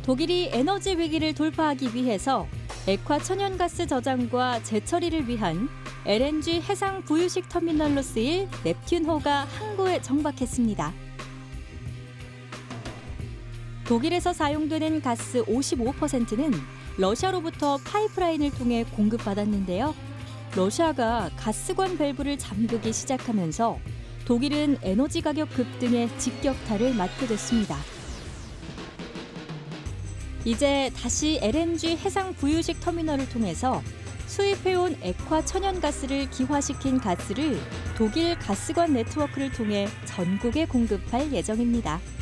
독일이 에너지 위기를 돌파하기 위해서 액화 천연가스 저장과 재처리를 위한 LNG 해상 부유식 터미널로 쓰일 넵튠호가 항구에 정박했습니다. 독일에서 사용되는 가스 55%는 러시아로부터 파이프라인을 통해 공급받았는데요. 러시아가 가스관 밸브를 잠그기 시작하면서 독일은 에너지 가격 급등에 직격탄을 맞게 됐습니다. 이제 다시 LNG 해상 부유식 터미널을 통해서 수입해온 액화 천연가스를 기화시킨 가스를 독일 가스관 네트워크를 통해 전국에 공급할 예정입니다.